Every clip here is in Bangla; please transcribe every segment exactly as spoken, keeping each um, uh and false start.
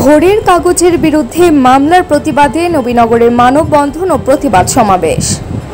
ভোরের কাগজের বিরুদ্ধে মামলার প্রতিবাদে নবীনগরে মানববন্ধন ও প্রতিবাদ সমাবেশ।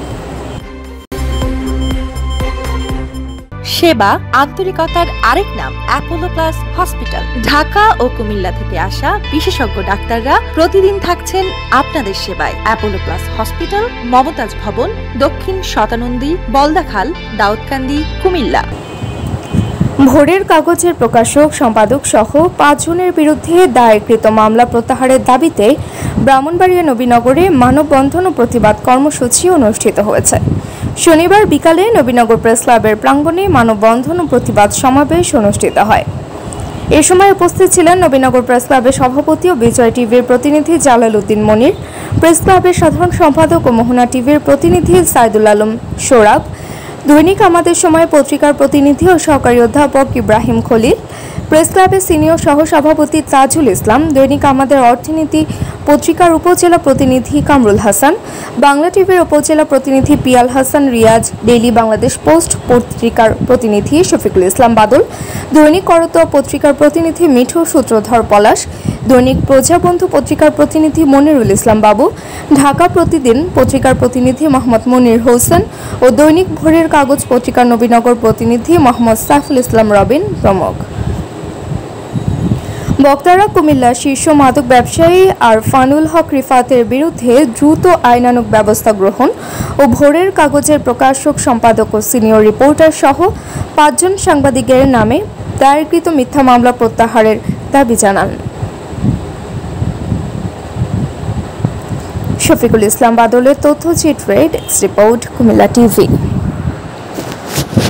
সেবা আন্তরিকতার আরেক নাম অ্যাপোলো প্লাস হসপিটাল। ঢাকা ও কুমিল্লা থেকে আসা বিশেষজ্ঞ ডাক্তাররা প্রতিদিন থাকছেন আপনাদের সেবায়। অ্যাপোলো প্লাস হসপিটাল, মমতাজ ভবন, দক্ষিণ শতানন্দী, বলদাখাল, দাউদকান্দি, কুমিল্লা। ভোরের কাগজের প্রকাশক, সম্পাদক সহ পাঁচজনের বিরুদ্ধে দায়েরকৃত মামলা প্রত্যাহারের দাবিতে ব্রাহ্মণবাড়িয়া নবীনগরে মানববন্ধন ও প্রতিবাদ কর্মসূচি অনুষ্ঠিত হয়েছে। শনিবার বিকালে নবীনগর প্রেস ক্লাবের প্রাঙ্গণে মানববন্ধন ও প্রতিবাদ সমাবেশ অনুষ্ঠিত হয়। এ সময় উপস্থিত ছিলেন নবীনগর প্রেস ক্লাবের সভাপতি ও বিজয় টিভির প্রতিনিধি জালাল উদ্দিন মনির, প্রেস ক্লাবের সাধারণ সম্পাদক ও মোহনা টিভির প্রতিনিধি সাইদুল আলম সোরাব, দৈনিক আমাদের সময় পত্রিকার প্রতিনিধি ও সহকারী অধ্যাপক ইব্রাহিম খলিল, প্রেস ক্লাবের সিনিয়র সহসভাপতি তাজুল ইসলাম, দৈনিক আমাদের অর্থনীতি পত্রিকার উপজেলা প্রতিনিধি কামরুল হাসান, বাংলা টিভির উপজেলা প্রতিনিধি পিয়াল হাসান রিয়াজ, ডেইলি বাংলাদেশ পোস্ট পত্রিকার প্রতিনিধি শফিকুল ইসলাম বাদল, দৈনিক করতোয়া পত্রিকার প্রতিনিধি মিঠু সূত্রধর পলাশ, দৈনিক প্রজাবন্ধু পত্রিকার প্রতিনিধি মনিরুল ইসলাম বাবু, ঢাকা প্রতিদিন পত্রিকার প্রতিনিধি মোহাম্মদ মনির হোসেন ও দৈনিক ভোরের কাগজ পত্রিকার নবীনগর প্রতিনিধি মোহাম্মদ সাইফুল ইসলাম রবিন প্রমুখ। বক্তারা কুমিল্লার শীর্ষ মাদক ব্যবসায়ী আরফানুল হক রিফাতের বিরুদ্ধে দ্রুত আইনানুগ ব্যবস্থা গ্রহণ ও ভোরের কাগজের প্রকাশক, সম্পাদক ও সিনিয়র রিপোর্টার সহ পাঁচজন সাংবাদিকের নামে দায়েরকৃত মিথ্যা মামলা প্রত্যাহারের দাবি জানান। শফিকুল ইসলাম বাদলের তথ্যচিত্রে ডেস্ক রিপোর্ট, কুমিল্লা টিভি।